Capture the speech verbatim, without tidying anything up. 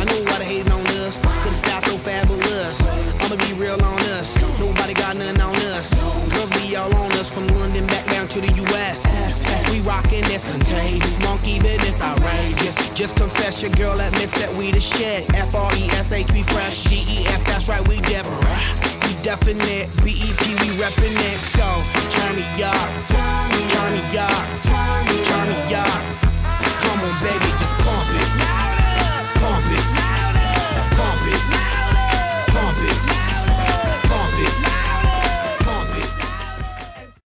I know why they hating on us, cause the style so fabulous. I'ma be real on us, nobody got nothing on us. Girls be all on us, from London back down to the U S We rockin' this contagious, monkey business outrageous. Just confess your girl admits that we the shit. F R E S H, we fresh. G E F, that's right, we different. We definite. B E P, we reppin' it. So, turn me up, turn me up, turn me up. Come on, baby.